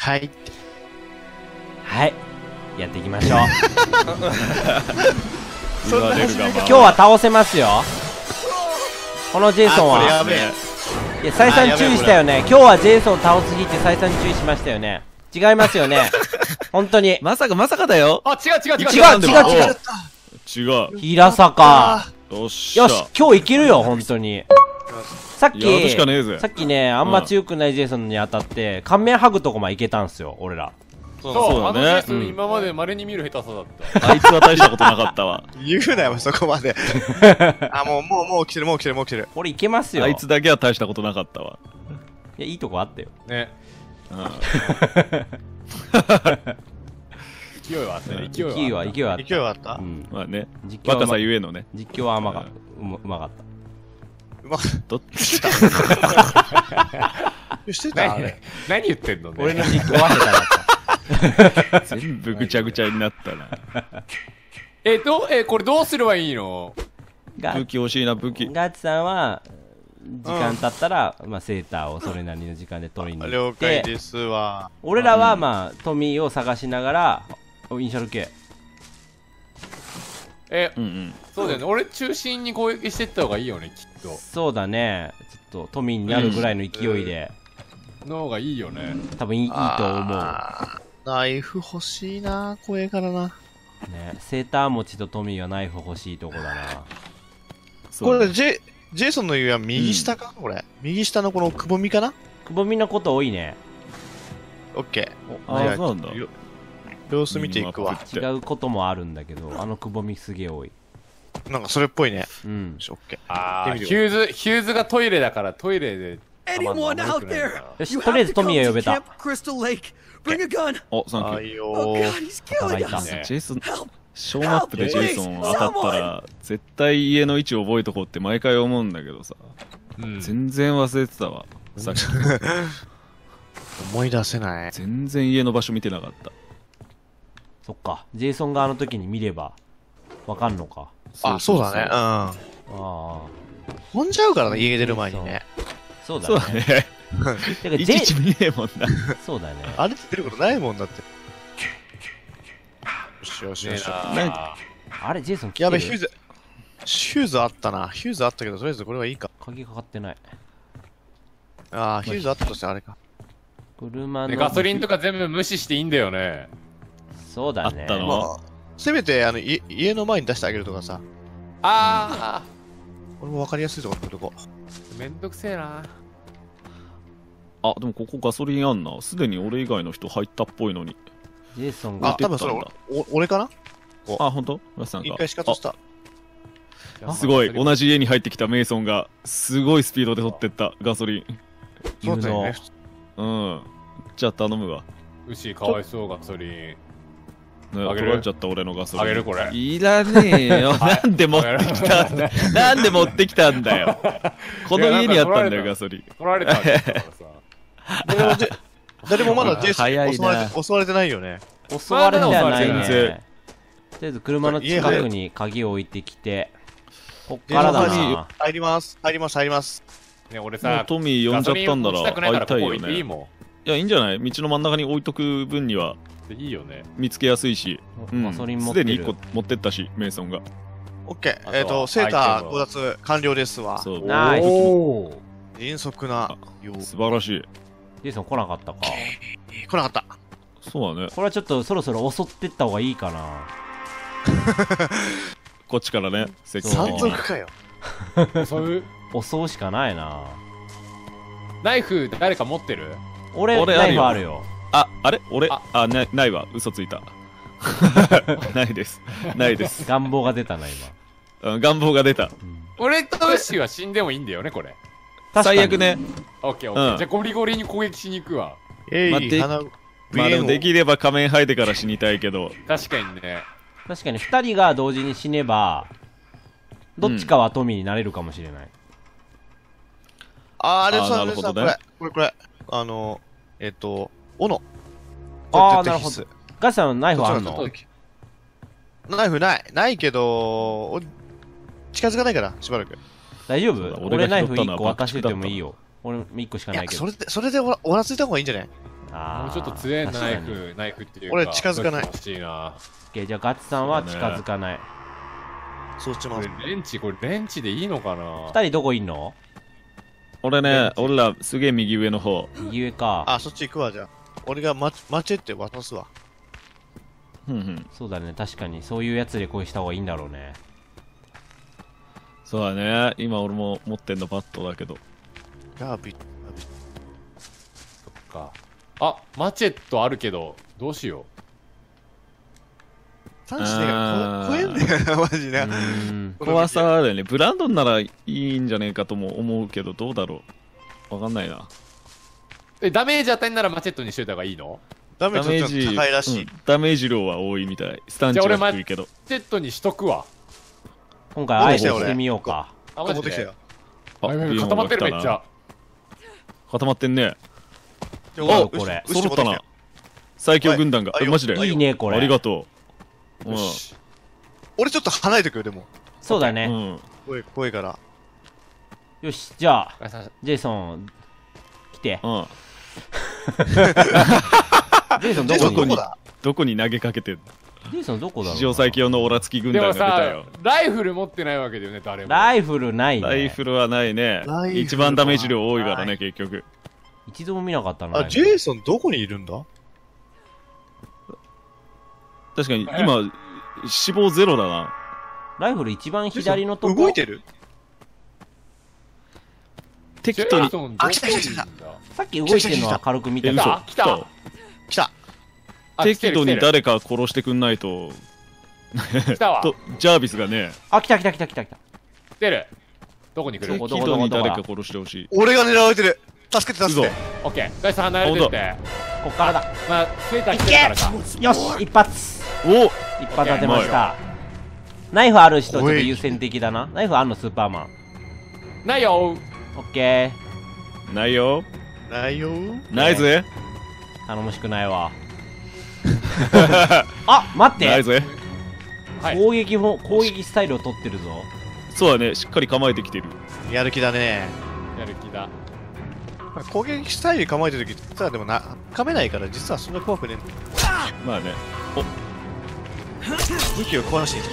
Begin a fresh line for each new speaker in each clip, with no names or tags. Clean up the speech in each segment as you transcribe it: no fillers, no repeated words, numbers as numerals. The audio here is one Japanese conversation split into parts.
はい
はい、やっていきましょう。
そんな始め
今日は倒せますよ。このジェイソンは。
やべえ。
いや、再三注意したよね。今日はジェイソン倒す日って再三注意しましたよね。違いますよね。本当に。
まさかだよ。
違う。平坂。
よっしゃ。
よし、今日いけるよ、本当に。さっきね、あんま強くないジェイソンに当たって、顔面剥ぐとこまでいけたんすよ、俺ら。
そうだね。
今まで稀に見る下手さだった。
あいつは大したことなかったわ。
言うなよ、そこまで。あ、もう来てる。
これいけますよ。
あいつだけは大したことなかったわ。
いや、いいとこあったよ。
ね。勢いはあったね。勢いはあった。
勢いはあった。
まあね。若さゆえのね。
実況はうまかった。
どっちだ。
してた。
何言ってんのね。
俺の実況は下手だった。
全部ぐちゃぐちゃになったな。
これどうすればいいの？
武器欲しいな、武器。
ガチさんは時間経ったら、まあセーターをそれなりの時間で取りに行って、
了解ですわ。
俺らはまあトミーを探しながら、イニシャル K。
そうだよね。俺中心に攻撃していった方がいいよね、きっと。
そうだね。ちょっとトミーになるぐらいの勢いで。
の方がいいよね。
多分いいと思う。
ナイフ欲しいな、怖えからな。
ね、セーター持ちとトミーはナイフ欲しいとこだな。
これジェイソンの言うは右下か、これ。右下のこのくぼみかな。
くぼみのこと多いね。
オッケー。
あ、そうなんだ。
様子見ていくわ。
違うこともあるんだけど、あのくぼみすげえ多い。
なんかそれっぽいね。
うん。
オッケー。
ああ、ヒューズがトイレだからトイレで。
よし、とりあえずトミーを呼べた。
お、サンキュー。
いいよー。
いた。
ジェイソン、ショーマップでジェイソン当たったら、絶対家の位置覚えとこうって毎回思うんだけどさ。全然忘れてたわ。さっき。
思い出せない。
全然家の場所見てなかった。
そっか、ジェイソンがあの時に見れば、わかんのか。
あ、そうだね。
あ
あ。飛んじゃうからね、家出る前にね。
そうだね。
いちいち見ねえもんな。
そうだね。
あれって出ることないもんだって。よし。
あれ、ジェイソン来てる？
やべ、ヒューズあったな。ヒューズあったけど、とりあえずこれはいいか。
鍵かかってない。
ああ、ヒューズあったとしてあれか。
車の。
ガソリンとか全部無視していいんだよね。
そうだね。
あったの？
せめて、家の前に出してあげるとかさ。
ああ。
これも分かりやすいところとこ。
めんどくせえな。
あ、でもここガソリンあんな。すでに俺以外の人入ったっぽいのに。
ジェイソンが。
あ、多分それ俺かな？
あ、ほんと？ラスさんか。
一回仕方した。
すごい。同じ家に入ってきたメイソンが、すごいスピードで取ってったガソリン。
そうだよね。
じゃあ頼むわ。
牛かわいそう、ガソリン。
取られちゃった俺のガソリン。
あげるこれ。
いらねえよ。なんで持ってきたんだ。なんで持ってきたんだよ。この家にあったんだよ、ガソリン。
取られたんだからさ。
誰もまだジェイソン襲われてないよね。
襲われてはないね。
全然。
とりあえず車の近くに鍵を置いてきて、こっからだな。
入ります。
ね、俺さ、
トミー呼んじゃったんだら会いたいよね。
いいも
いや、いいんじゃない？道の真ん中に置いとく分には。
いいよね。
見つけやすいし。
ガソリン持ってる。
すでに1個持ってったし、メイソンが。
オッケー。セーター強奪完了ですわ。
そう。
ナイス。
迅速な。
素晴らしい。
ジェイソン来なかったか。
来なかった。
そうだね。
これはちょっとそろそろ襲ってった方がいいかな。
こっちからね、
山賊かよ。
襲うしかないな。
ナイフ誰か持ってる？
俺ナイフあるよ。
あれ俺ないわ。嘘ついた。ないです。
願望が出たな、
今。願望が出た。
俺とウシは死んでもいいんだよね、これ。
最悪ね。
オッケー。じゃあゴリゴリに攻撃しに行くわ。
まあでもできれば仮面剥いてから死にたいけど。
確かにね。
確かに2人が同時に死ねば、どっちかはトミーになれるかもしれない。
あれさ、これ。斧。
ああ、なるほど。ガチさんナイフあるの？
ナイフないけど、近づかないから、しばらく。
大丈夫？俺ナイフ1個渡しててもいいよ。俺1個しかないけど。
それでおらついた方がいいんじゃない？
もうちょっと強いナイフっていうか。
俺近づかない。
欲しいな。
じゃあガッツさんは近づかない。
そうします。
これレンチでいいのかな。
二人どこいんの？
俺ね、俺らすげえ右上の方。
右上か。
あ、そっち行くわ、じゃあ。俺がマチェって渡すわ。
そうだね、確かに。そういうやつで恋した方がいいんだろうね。
そうだね。今俺も持ってんのバットだけど。
ガービッ。
そっか。あ、マチェットあるけど、どうしよう。
3してが超えんだよな、マジな。
怖さだよね。ブランドンならいいんじゃねえかとも思うけど、どうだろう。わかんないな。
ダメージ与えんならマチェットにしといた方がいいの？
ダメージ高いらしい。
ダメージ量は多いみたい。スタンチは低いけど。
マチェットにしとくわ。
今回あえてしてみようか。
あ、マジで。
固
まってるめっちゃ。
固まってんね。
お、これ。
揃ったな。最強軍団が。マジで。
いいね、これ。
ありがとう。
俺ちょっと離れてくよ、でも。
そうだね。
怖いから。
よし、じゃあ、ジェイソン、来て。ジェイソン
どこに投げかけてんの？
ジェイソンどこだろう？
史上最強のオラつき軍団が出たよ。
ライフル持ってないわけだよね、誰も。
ライフルないね。
ライフルはないね。一番ダメージ量多いからね、結局。
一度も見なかったな。
あ、ジェイソンどこにいるんだ？
確かに、今、死亡ゼロだな。
ライフル一番左のとこ。
動いてる？
適当に。
あ、来た。
さっき動いてるのは軽く見てた。
来た。
適度に誰か殺してくんないと。
来たわ。
ジャービスがね。
あ、来た。来
てる。どこに来る？
適度に誰か殺してほしい。
俺が狙われてる。助けて。
オッケー。ガイさん離れてって。
こっからだ。
まあ、セーター来てるからか。
よし、一発。
お、
一発当てました。ナイフある人ちょっと優先的だな。ナイフあんのスーパーマン。
ないよ。
オッケ
ー。ないよ。ないぜ。
頼もしくないわ。あ、待って。
ないぜ。
攻撃スタイルを取ってるぞ。
そうだね、しっかり構えてきてる。
やる気だね。
やる気だ。
攻撃スタイル構えてる時実はでも噛めないから実はそんな怖くねえ。
まあね。
武器を壊しに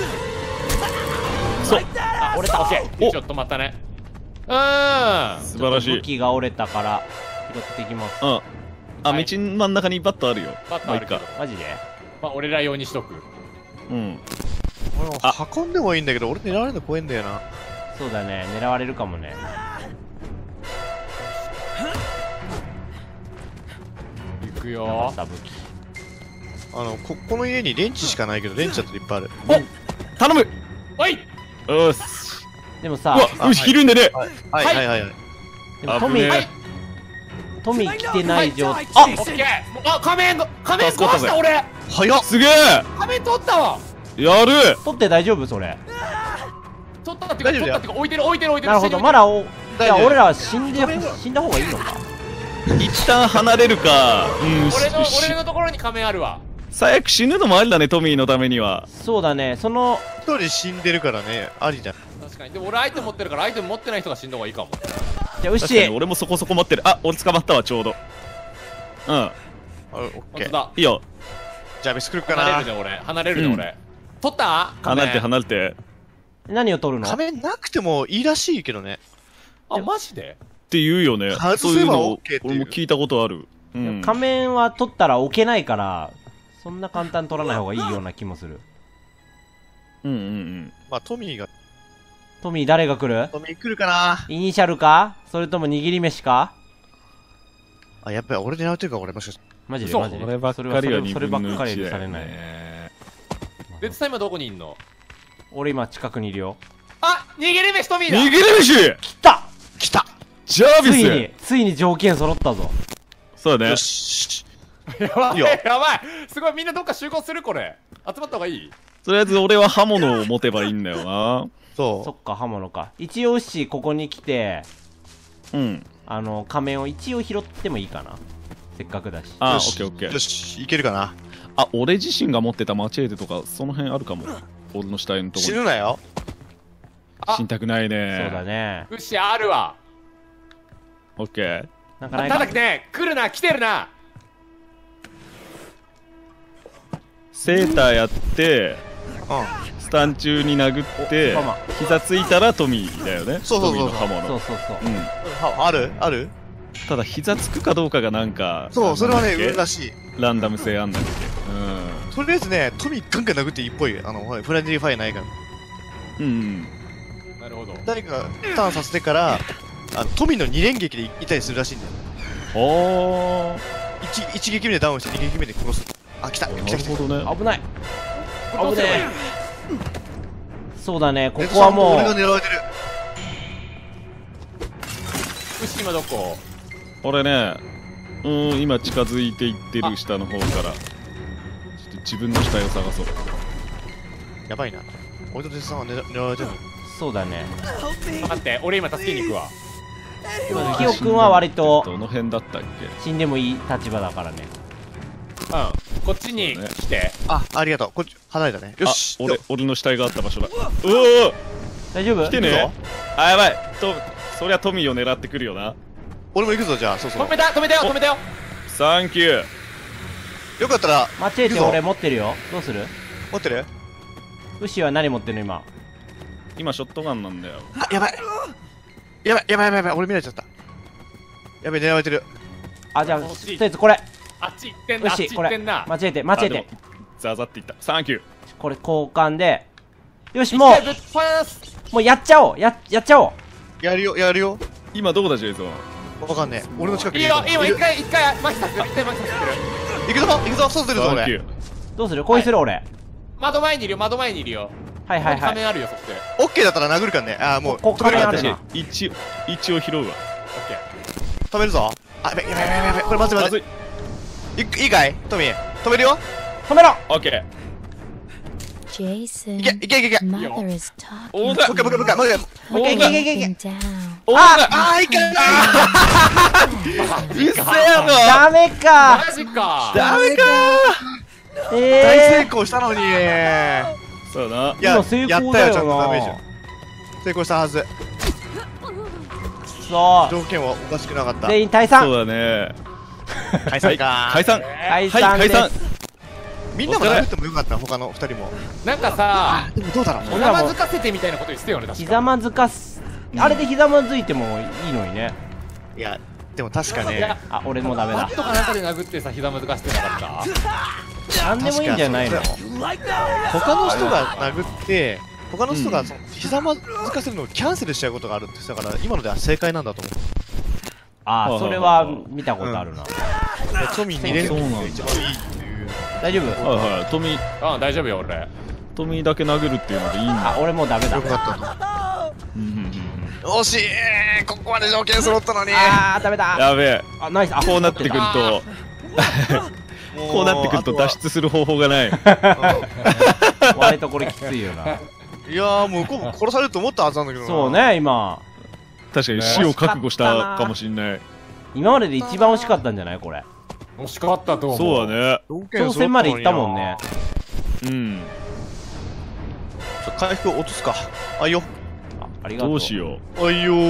そう。
あ、折れた。オッケー。ちょっと待ったね。
素晴らしい。
武器が折れたから拾っていきます。
あ、道真ん中にバットあるよ。
バットあるか。
マジで？
まあ俺ら用にしとく。
俺も運んでもいいんだけど俺狙われるの怖いんだよな。
そうだね、狙われるかもね。
行くよ。
この家にレンチしかないけどレンチだといっぱいある。
お、頼む。
おい。
よし。
でもさ、
昼寝で。
はい。
でもトミー来てない状態。
あ、オッケー。あ、仮面壊した俺。
早っ。すげえ。
仮面取ったわ。
やる。
取って大丈夫それ？
取ったってか置いてる。
なるほど、まだいや俺らは死んだ方がいいのか。
一旦離れるか。
俺のところに仮面あるわ。
最悪死ぬのもありだね、トミーのためには。
そうだね、一
人死んでるからね、ありじゃん。
確かに。でも俺アイテム持ってるからアイテム持ってない人が死んだ方がいいかも。
じゃあウッシー。
俺もそこそこ持ってる。あ、俺捕まったわ、ちょうど。
オッケー。
いいよ。
じゃあ飯来るかな。
離れるね俺。取った？
離れて。
何を取るの？
仮面なくてもいいらしいけどね。
あ、マジで？
って言うよね。
そういうの
俺も聞いたことある。
仮面は取ったら置けないからそんな簡単に取らない方がいいような気もする。
まあトミー
誰が来る？
トミー来るかな。
イニシャルかそれとも握り飯か？
あ、やっぱり俺狙うというか俺もしかして。
マジで
そればっかりは2
それば
分の
っかり
1
されない。
レッツタイムはどこにいんの？
俺今近くにいるよ。
あ、握り飯トミーだ。
握り飯
来た
ジャービス。
ついに条件揃ったぞ。
そうだね。
よし。
やばい。すごい、みんなどっか集合するこれ。集まった方がいい？
とりあえず俺は刃物を持てばいいんだよな。
そっか、刃物か。一応ここに来て仮面を一応拾ってもいいかな、せっかくだし。
あ、オッケー。
よし、いけるかな。
あ、俺自身が持ってたマチェーテとかその辺あるかも。俺の死体のところ。
死ぬなよ。
死にたくないね。
そうだね。
あるわ。
オッケー。
た
だね、来てるな。
セーターやって、スタン中に殴って膝ついたらトミーだよね。
そうそうそう。
トミーの刃物。
そうそうそう。
うん。
あるある。
ただ膝つくかどうかがなんか。
そう、それはね、運らしい。
ランダム性あんだっけ。
うん。とりあえずね、トミーガンガン殴っていいっぽい。フレンディーファイアないから。
うん。
なるほど。
誰かターンさせてから、トミーの2連撃でいたりするらしいんだよ。
おー。
1撃目でダウンして2撃目で殺す。あ、来た。来た来た。
なるほどね。
危ない。危ねえ。そうだね、ここはもう。
俺が狙われてる。
牛今どこ？
俺ね、今近づいていってる下の方から、ちょっと自分の死体を探そう。
やばいな。俺と哲さんは狙われてるの。
そうだね。
待って、俺今助けに行くわ。
キヨ君は割と
どの辺だったっけ？
死んでもいい立場だからね。
うん、こっちに来て。
ありがとう。こっち離れたね。よし。
俺の死体があった場所だ。うおー、
大丈夫？
来てね。あ、やばい。そりゃトミーを狙ってくるよな。
俺も行くぞ、じゃあ。そうそう。
止めたよ。
サンキュー。
よかったら。
マチエーテ俺持ってるよ。どうする？
持ってる？
ウシは何持ってるの今？
今ショットガンなんだよ。
やばい。俺見られちゃった。やべえ、狙われてる。
あ、じゃあ、とりあえずこれ。
あっち行ってんな。
ウシ、これ。間違えて。
ザザっていった。サンキュー。
これ交換で。よし、もうやっちゃおう。やっちゃおう。
やるよ。
今どこだ、ジェイソン。
わかんねえ。俺の近くに
いいよ、一回マキさせてる。
行くぞ、そうするぞ、俺。
どうする？こうする俺。
窓前にいるよ。
はい。
仮面あるよ、そして。
オッケーだったら殴るかんね。もう。
ここからあるな。
一応拾うわ。
オッケー。
止めるぞ。やべえ。これまずい。いいかいトミー。止めるよ。
止めろ。
オッケー。
Jason,
いけ。
mother is talking.
おーだ。
もう一回。
もう一回。
Down.
いかんな。
うっせやろ。
ダメか。
マジか。
ダメか。大成功したのに。
そうだな。
今成功だよな。
やったよ、ちゃんとダメージ。成功したはず。
そう。
条件はおかしくなかった。
全員退散。
そうだね。
解散か。
解散。
解散。
みんなも殴ってもよかった、他の2人も。
なんかさ、
でもどうだろう。
ひざまずかせてみたいなこと言ってたよね、確か。
ひざまずかす。あれでひざまずいてもいいのにね。
いや、でも確かね。
あ、俺もダメだ。
バットかなんかで殴ってさ、ひざまずかせてなかった？
なんでもいいんじゃないの？
他の人が殴って、他の人がひざまずかせるのをキャンセルしちゃうことがあるってだから今のでは正解なんだと思う。
ああ、それは見たことあるな。
トミー2連続が一番いいっていう。
大丈夫？
はい、トミー。
大丈夫よ、俺。
トミーだけ殴るっていうのでいいんだ。
あ、俺もうダメだ。
よかった惜しい。ここまで条件揃ったのに。
あー、ダメだ。
やべえ。
あ、ナイス。
こうなってくると脱出する方法がない。
割とこれきついよな。
いやー、もう向こうも殺されると思ったはずなんだけどな。
そうね、今。
確かに死を覚悟したかもしんない。
今までで一番惜しかったんじゃないこれ。
惜しかったと思う。
そうだね。
挑戦まで行ったもんね。
うん。
回復落とすか。あいよ。
ありがとう。
どうしよう。
あいよ。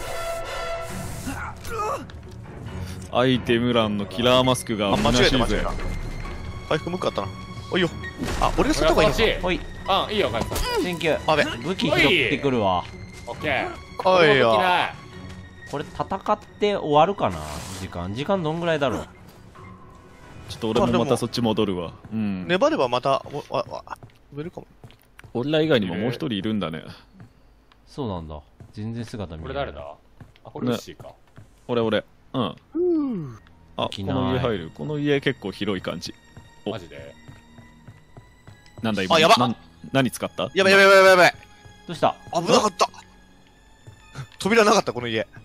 アイテム欄のキラーマスクが
間違えた。
ぜ。
回復向かったな。あいよ。あ、俺がそっちがいいのか。
ほい。
いいよ、カイさん。
センキュー。
あべ。
武器拾ってくるわ。
オッケー。
おいよ。
これ戦って終わるかな時間どんぐらいだろう。
ちょっと俺もまたそっち戻るわ。うん。
粘ればまた、増えるかも。
俺ら以外にももう一人いるんだね。
そうなんだ。全然姿見えない。
これ誰だ？あ、これウッシーか。
俺。うん。あ、この家入る。この家結構広い感じ。
マジで？
なんだ今。
あ、やば。
何使った？
やばい。
どうした？
危なかった。扉なかったこの家。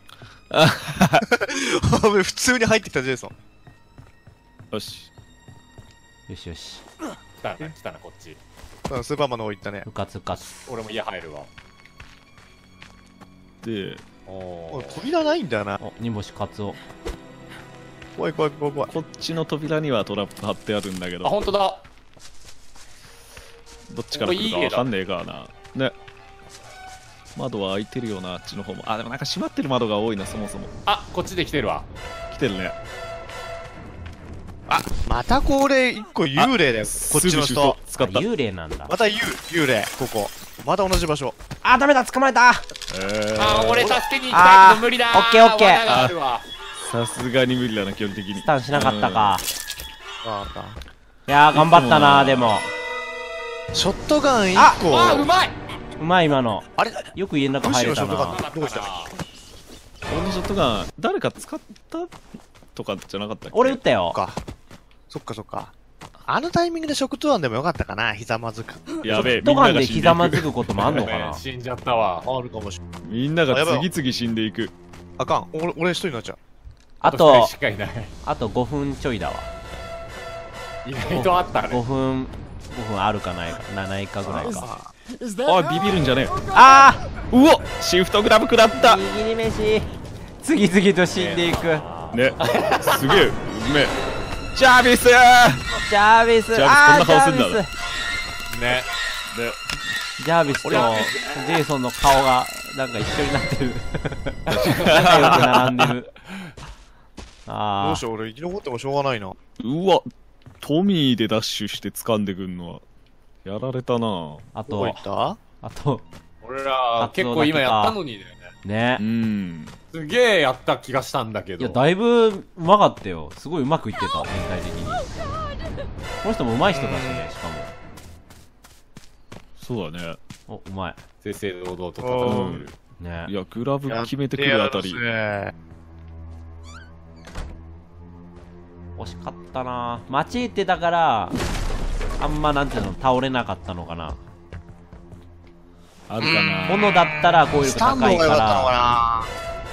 普通に入ってきたジェイソン。
よし。
よし。
来たな、こっち。
スーパーマンの方行ったね。
うかつ。
俺も家入るわ。
で、
扉ないんだよな。
煮干しカツオ。
怖い。
こっちの扉にはトラップ貼ってあるんだけど。
あ、本当だ。
どっちから来るかわかんねえからな。ね。窓は開いてるよな、あっちの方も。あ、でもなんか閉まってる窓が多いな、そもそも。
あ、こっちで来てるわ。
来てるね。
またこれ一個幽霊だよ、こっちの人。
使った。
幽霊なんだ。
また幽霊、ここ。また同じ場所。
あ、ダメだ、捕まえた。
俺助けに行きたいけど無理だ。
オッケーオッケー
罠があるわ。
さすがに無理だな、距離的に
ス。タンしなかったか。
ああ
いやー、頑張ったな、でも。
ショットガン一個。
あ、うまい。
うまい、今の。
あれ
よく家の中入れた
むしろショットガ
な。
ンどこ行った
このショットガン、誰か使ったとかじゃなかったっけ？
俺撃ったよ。
そっか。あのタイミングで食トガンでもよかったかな、ひざまずく。
やべえ、
ドガンでひざま
ず
ずくこともあんのかな。
死んじゃったわ。
あるかもしれない。
みんなが次々死んでいく。
あかん、俺一人になっちゃう。
あ
二人
と
し、かいない。
あと5分ちょいだわ。
意外とあった
5
ね。
分あるかないか、ないかぐらいか。
おい、ビビるんじゃねえ。
あ
うお、シフトグラブ食らった。
ー握り飯。次々と死んでいく。
ね、すげえ、うめえ。ジャービス
ジャービス。
ジャービス
あー、
こんな顔すんだ
ジャービ
ね
ね。
ス。ジャービスとジェイソンの顔がなんか一緒になってる。仲良く並んでる。
ど
あ
うしよう、俺生き残ってもしょうがないな。
うわ、トミーでダッシュして掴んでくんのは、やられたな。
あ
どこ行
と、
った
俺ら結構今やったのにだよね。
ね
う。ん。
すげえやった気がしたんだけど。
いや、だいぶうまかったよ。すごいうまくいってた、全体的に。この人もうまい人だしね、しかも。
そうだね。
お、うまい。
正々堂々と戦ってる。
ね
い。や、グラブ決めてくるあたり。
惜しかったな。街行ってたからあんまなんていうの倒れなかったのかな。
あるかな。
斧だったら攻撃
スタンド
力高いか
が良かったの
ら
か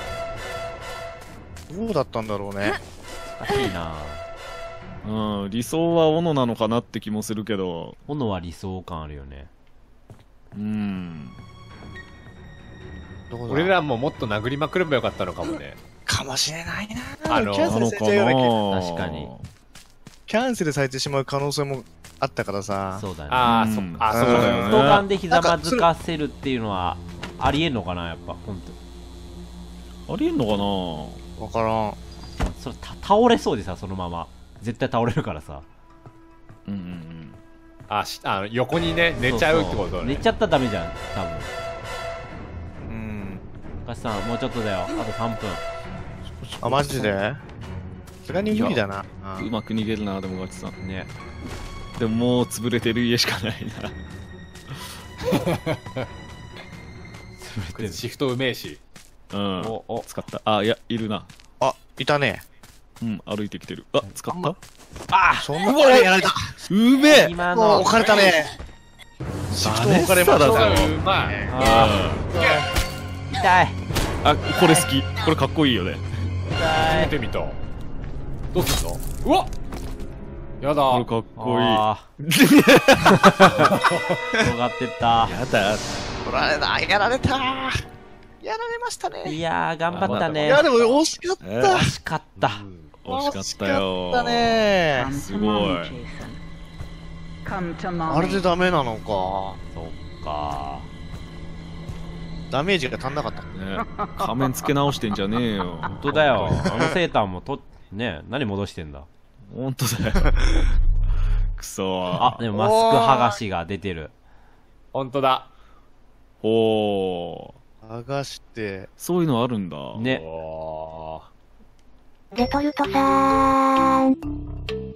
な。どうだったんだろうね。
難しいな。
うん、理想は斧なのかなって気もするけど。
斧は理想感あるよね。
うん。
どうだ
俺らももっと殴りまくればよかったのかもね。
かもしれないな。
あの
キャンセ
なのか
ルされちゃうような気
な。
確かに。
キャンセルされてしまう可能性もあったからさ。
そうだね。
ああ、
うん
そっか。そうだよ
スト
ね。
ガンでひざまずかせるっていうのはありえんのかな、やっぱ本当。
ありえんのかな。
わからん。
それ倒れそうでさ、そのまま絶対倒れるからさ。
うんうんうん。
横にね、寝ちゃうってことね。
寝ちゃったらダメじゃん、多分。
うん。
高橋さんもうちょっとだよ、あと3分。
あ、マジでさすがに無理だな。
うまく逃げるな、でもガチさん。
ね。
でももう潰れてる家しかないな。
こいつシフトうめえし。
うん。
お
使った。あ、いや、いるな。
あ、いたね。
うん、歩いてきてる。あ、使った
そんなことやられた。
うめえ
もう
今の
置かれたね。シフト置かれました
バネッサだ
ね。
うまい。
あー痛い
あ、これ好き。これかっこいいよね。
痛い。
見てみた。どうすんの？うわっ、やだ。
これかっこいい。
あー転がってった
やだ。
取られた。やられた。やられましたね。
いやー頑張ったね。
いや、でも惜しかっ
え
た。
惜しかった。
惜しかったよ。
惜しかったね。
すごい。
あれでダメなのか。
そっか
ダメージが足んなかった。
ね、仮面つけ直してんじゃねえよ。
本当だよ。あのセーターもね、何戻してんだ。
ほんとだよ。くそ
あ、でもマスク剥がしが出てる。
ほんとだ。
おー。
剥がして。
そういうのあるんだ。
ね。
おー。
レトルトさーん。